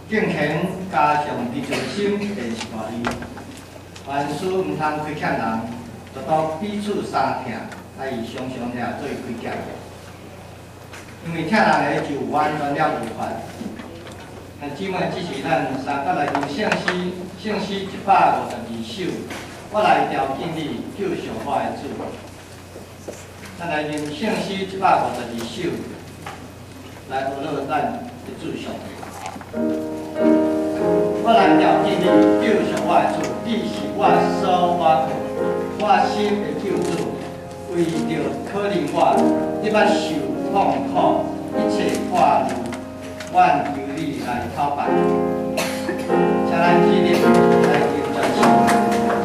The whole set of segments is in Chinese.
敬虔加上自尊心第10大义。凡事毋通亏欠人，就当彼此相疼，爱以常常俩做亏欠。因为疼人的就完全了有法。但姊妹，这是咱三角内面圣诗152首，我来调敬你救赎我的主。咱来念圣诗152首，来学乐咱的主上帝。我来调敬你救赎我的主，你是我所我靠，我心的救主。为着可怜我，你捌受痛苦，一切化路，阮由你来讨办。请咱起立来敬专唱。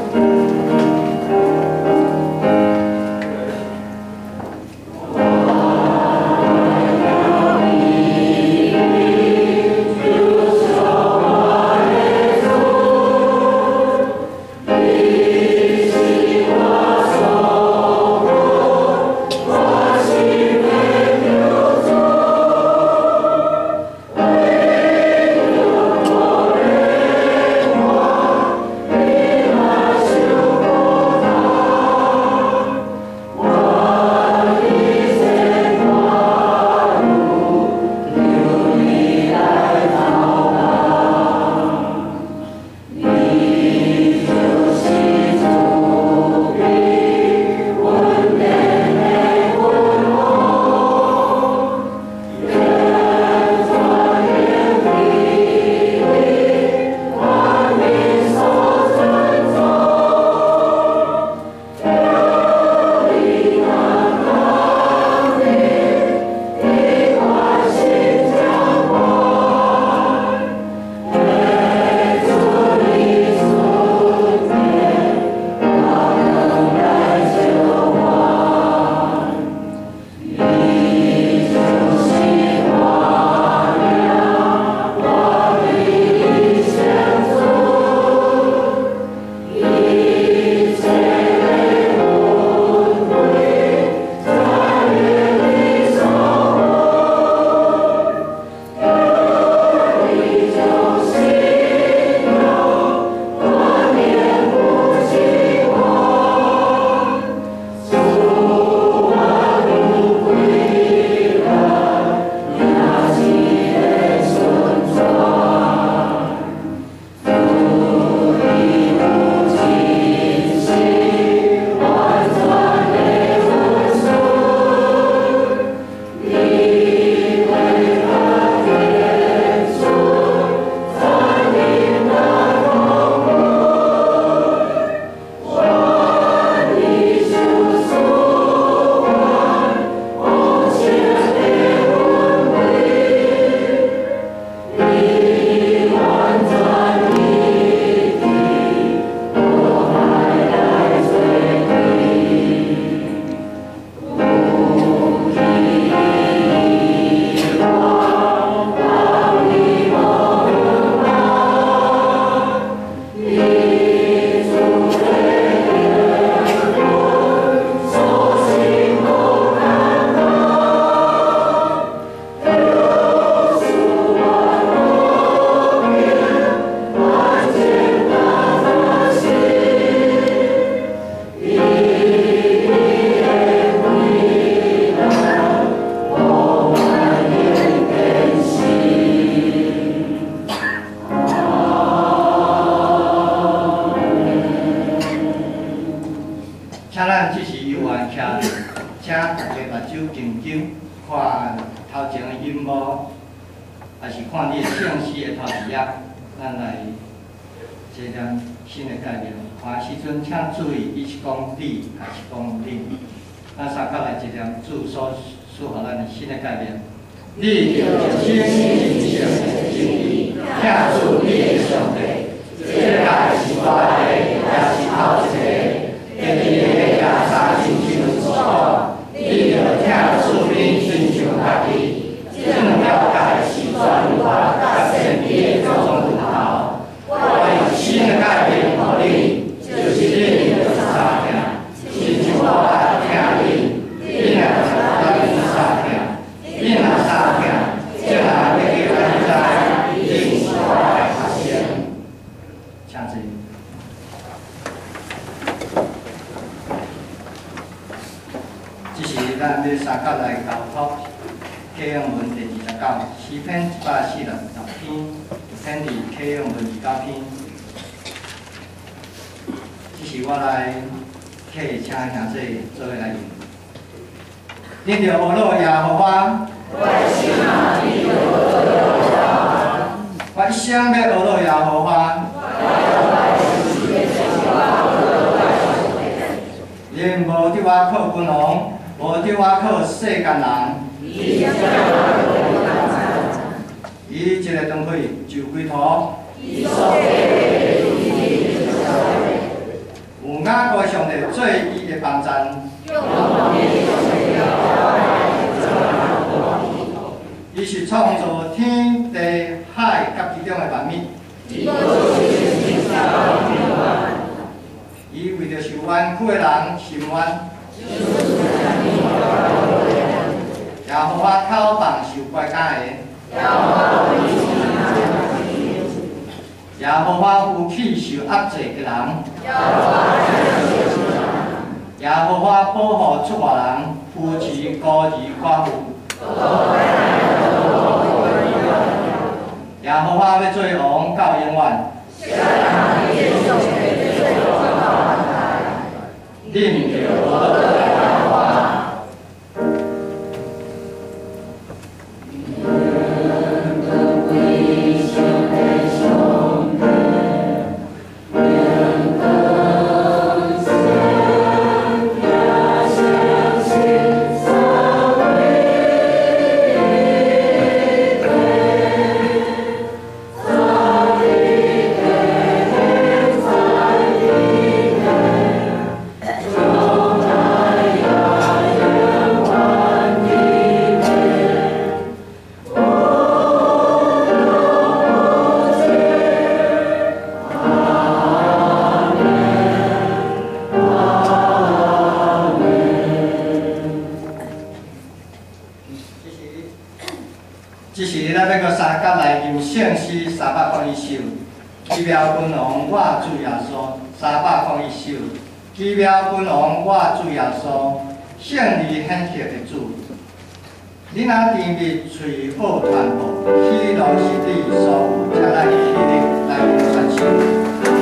还是看你圣诗的头字啊，咱来一点新的概念。看时阵请注意，伊是讲你还是讲你？咱三角来一点注所属互咱的新的概念。你就心灵上的真理，听出你的上帝，这个是大个，也是头一个，第二个也三亲像所讲，你就听出你亲像家己。 正了解是转化甲神秘的各种源头，我用新的概念予你，就是你着相听，亲像我来听你，你若咱就相听，你若相听，这人要叫咱知，你是我到诗篇140篇，篇伫启用论29篇。这是我来客请兄弟做伙来用。恁着学乐耶和华，我一生要学乐耶和华。因无伫我靠君王，无伫我靠世间人。伊一个断开就归土。有雅各上帝做伊的帮站。伊是创造天地海甲其中的万物。伊为着受冤屈的人伸冤。耶和华讨放受怪假的。耶和华扶起受压制的人。耶和华保护出外人，扶持孤儿寡妇。耶和华要做王到永远。恁着学乐耶和华。这是咱要个三甲来吟圣诗301首，奇妙君王我主耶稣301首，奇妙君王我主耶稣，胜利显赫的主。你若甜蜜喙好传播，喜乐是你所有，请咱一起来传唱。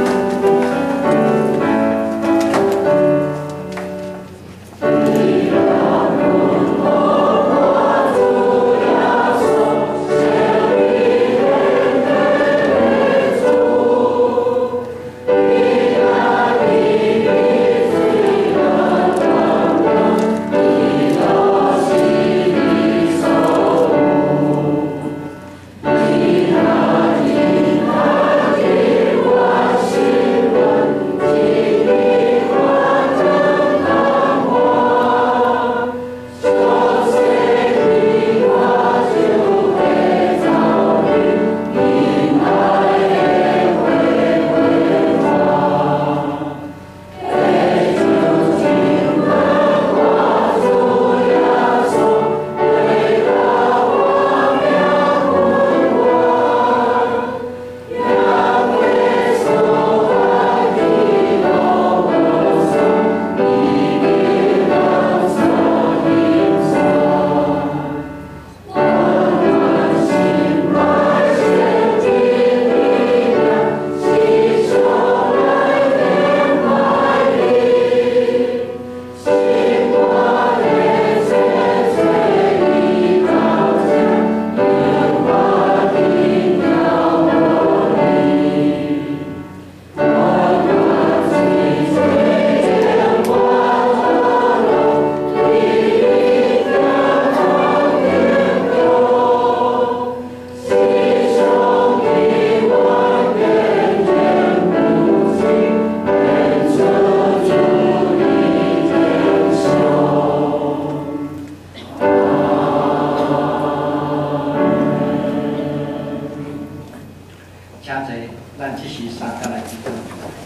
咱只是三甲来祈祷。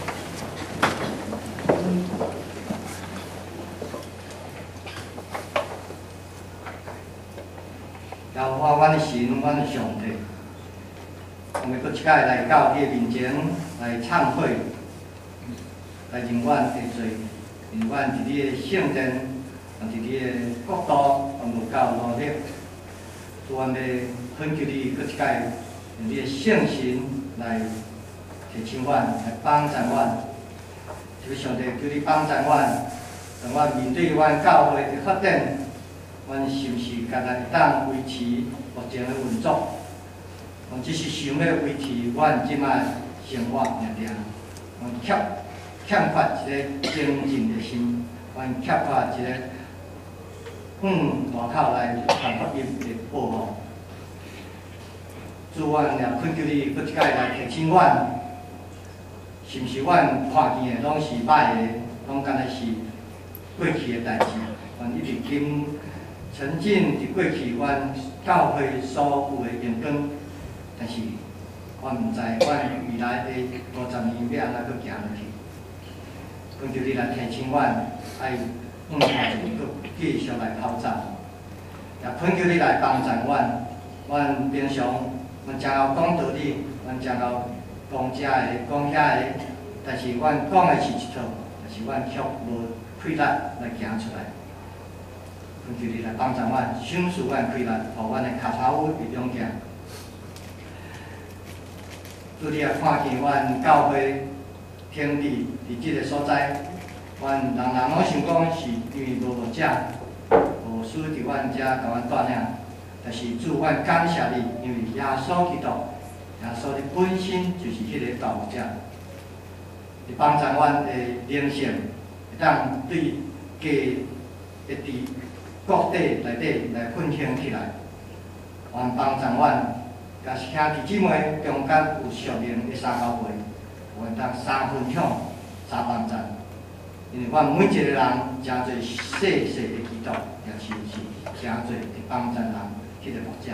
耶和华，阮的神，阮的上帝，我们搁一摆来到你的面前来忏悔，来认阮的罪，认阮伫你的圣殿，伫你的国度，我们有够努力， 主愿要恳求你搁一届，用你的圣神来提醒阮，来帮助阮。求上帝求你帮助阮，让阮面对阮教会的发展，阮是毋是家己会当维持目前的运作？阮只是想要维持阮即摆生活尔尔，阮欠缺一个精进的心，阮欠缺一个外口来传福音的保护。主，阮也恳求你，搁一届来提醒阮。是毋是阮看见的拢是歹的，拢敢若是过去的代志？阮一直沉浸伫过去阮教会所有的荣光，但是阮毋知阮未来的50年要安怎去行落去。恳求你来提醒阮，爱下一步继续来跑走，也恳求你来帮助阮。阮平常阮正后讲道理，阮正后。讲遮个，讲遐个，但是阮讲的是一套，但是阮却无气力来行出来。恳求你来帮助阮，赏赐阮气力，互阮的脚头会勇行。主，你也看见阮教会天地伫即个所在，阮人人拢想讲是因为无牧者，无需伫阮遮甲阮带领。但是主，阮感谢你，因为耶稣基督。耶稣的本身就是迄个道者，会帮助阮的灵性，会当对家会伫各地内底来分享起来，愿帮助阮，甲兄弟姊妹中间有属灵的相交会，愿当相分享、相帮助。因为阮每一个人真侪细细的祈祷，也是真侪会帮助人迄个牧者。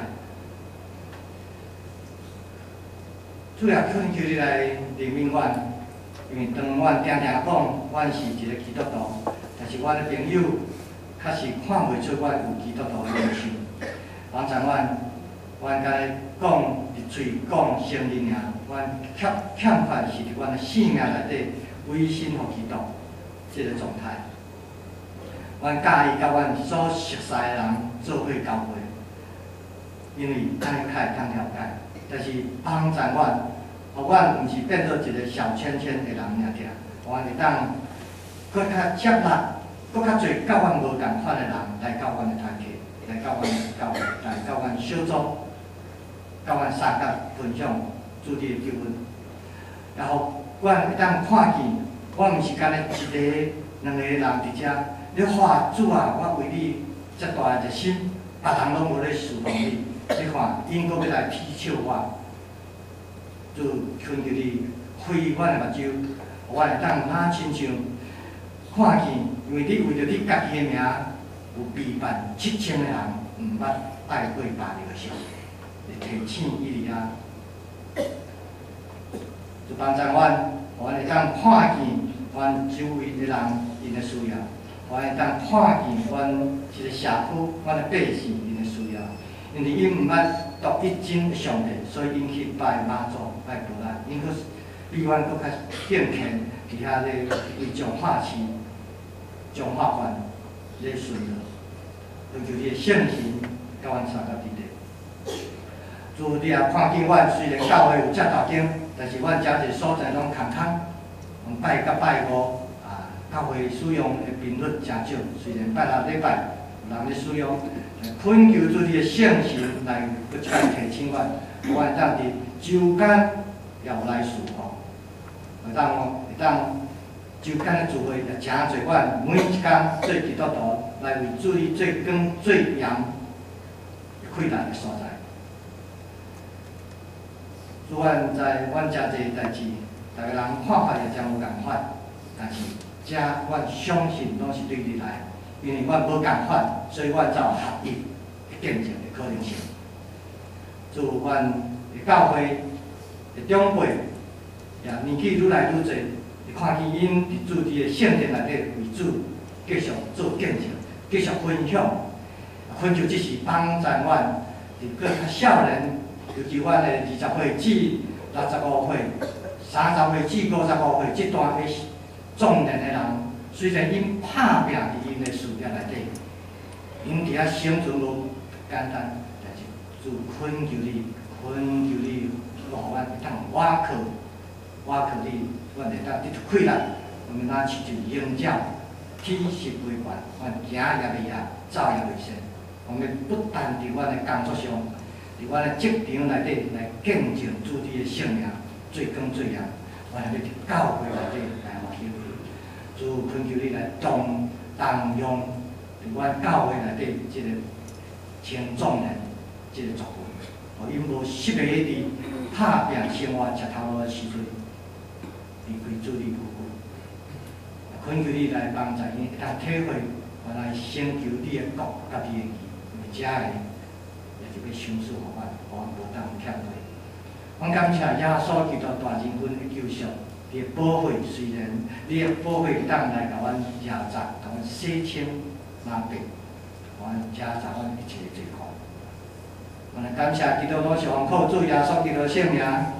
主要恳求你来怜悯阮，因为当阮定定讲，阮是一个基督徒，但是阮的朋友确实看袂出阮有基督徒的灵性。帮助阮，阮甲讲伫嘴讲圣灵尔，阮欠缺是伫阮的性命内底委身互基督这个状态。阮介意甲阮所熟悉的人做伙交会，因为咱较会当了解。但是帮助阮，互阮毋是变做一个小圈圈的人尔尔，阮会当搁较接纳，搁较侪甲阮无共款的人来到阮的团体，来到阮的教会，来到阮小组，甲阮相甲分享主题的救恩。然后阮会当看见，我毋是干咧一个、两个人伫遮，你看主啊，我为你遮大的热心，别人拢无咧侍奉你。你看，因搁要来批笑我，就恳求你开阮的目睭，互我会当哪亲像看见，因为你为着你家己的名，有陪伴7000个人，毋捌爱过别个时，会提醒伊哩啊，就帮助阮，互阮会当看见阮周围的人因的需要，互阮会当看见阮一个社区，阮的百姓因的需要。因为因毋捌独一真上帝，所以因去拜妈祖、拜菩萨，因搁比阮搁较敬虔，伫遐咧为彰化市、彰化县咧顺路，就求你的圣神甲阮相到伫地。主，你也看见阮虽然教会有遮大间，但是阮遮济所在拢空空，拜甲拜五啊，教会使用的频率真少，虽然拜6礼拜有人咧使用。恳求主你的圣神来搁一摆提醒阮，阮当伫周间也有来侍奉，会当周间的聚会也真侪，阮每一天做基督徒来为主你最光最严开力的所在。主，阮知阮真侪代志，逐个人看法也真无共款，但是遮阮相信拢是对你来。因为阮无共款，所以阮才有合一的见证的可能性。祝阮的教会的长辈也年纪愈来愈侪，会看见因伫主的圣殿内底为主继续做见证，继续分享。恳求即是帮助阮伫个较少年，尤其阮的20岁至65岁、30岁至55岁这段的壮年的人。虽然因打拼伫因的事业内底，因伫遐生存无简单，但是就恳求你，互阮会当瓦靠你，阮会当得到快乐。我们若是就迎照天时规范，阮行也袂晓，走也袂顺。我们不但伫阮的工作上，伫阮的职场内底来见证主你的圣名，最光最亮。我们要伫教会内底来欢喜。主恳求你来动用伫阮教会内底即个青壮年即个作为，互因无失个伫打拼生活吃头路的时阵，离开主你夫妇。恳求你来帮助因，会当体会原来成就你的国甲你的义，因为遮个也是要赏赐互阮，互阮无当欠对。阮感谢耶稣基督大人本的救赎，你的宝血虽然你的宝血当来甲阮遮杂，甲阮洗清抹白，互阮遮杂阮一切罪过。我们感谢基督徒是奉靠主耶稣基督的圣名。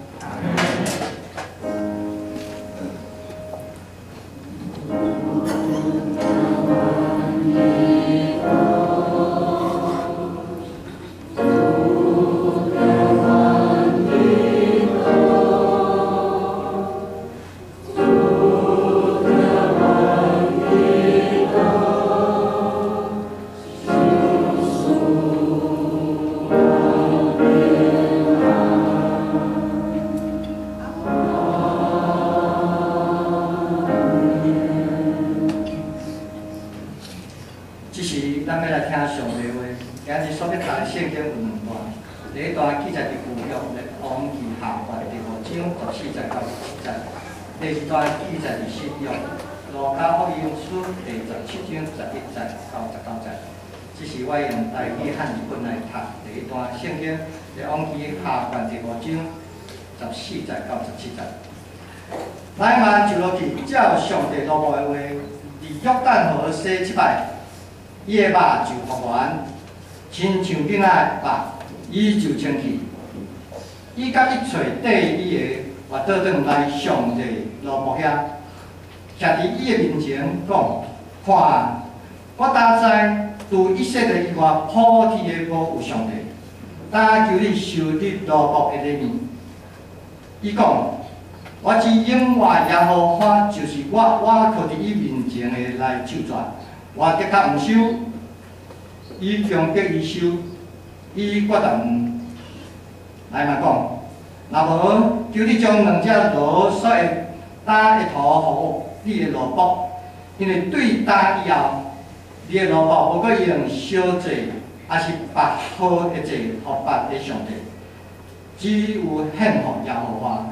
这是咱要来听上帝话。今日所要读的圣经有两段，第一段记载伫旧约的王记下卷第5章14节到17节，第二段记载伫新约路加福音书第17章11节到19节。这是我用台语汉语本来读第一段圣经，伫王记下卷第5章14节到17节。乃曼就落去照上帝罗幕的话，伫约旦河洗7摆。伊的肉就复原，亲像囡仔的肉，伊就清气。伊甲一撮缀伊的活倒转来上帝罗幕遐，徛伫伊的面前讲：看，我今知除以色列以外，普天的无有上帝。但求你受你罗幕的怜悯。伊讲：我之永活耶和华就是我靠伫伊面前的来手转。我的确毋收，伊强迫伊收，伊决定来嘛讲，若无求你将两只罗所会打的图互你的罗卜，因为对打以后，你的罗卜无过用烧祭，也是白好的祭互别的上帝，只有献互耶和华。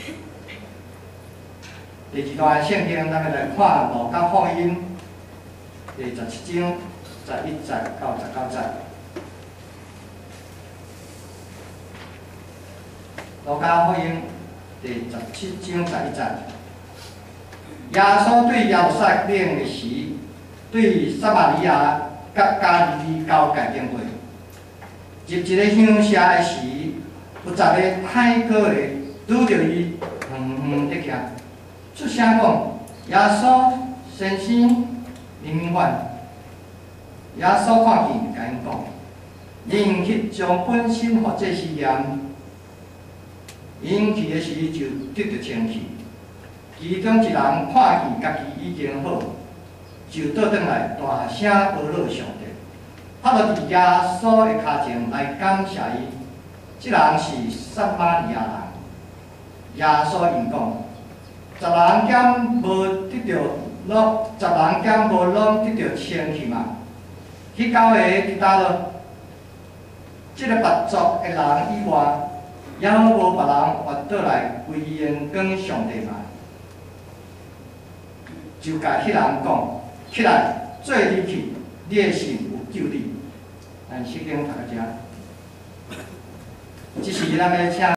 第二段圣经，咱要来看路加福音。第17章11节到19节，路加福音第17章11节，耶稣对耶路撒冷的时，对撒玛利亚甲加利利交界经过，入一个乡舍的时，有10个太哥的拄着伊，远伫徛，出声讲：耶稣先生。明反，耶稣看见，甲因讲：人去将本身或这试验，因去的时就得着清气。其中一人看见家己已经好，就倒转来大声阿乐上帝，趴落伫耶稣的脚前来感谢伊。这人是撒玛利亚人。耶稣因讲：10人减无得着。10人减无拢得着清气嘛？迄9个伫倒落？即个别族的人以外，也无别人活倒来归因讲上帝嘛？就甲迄人讲：起来，做你去，你的信有救你。咱圣经读到遮，这是咱要请。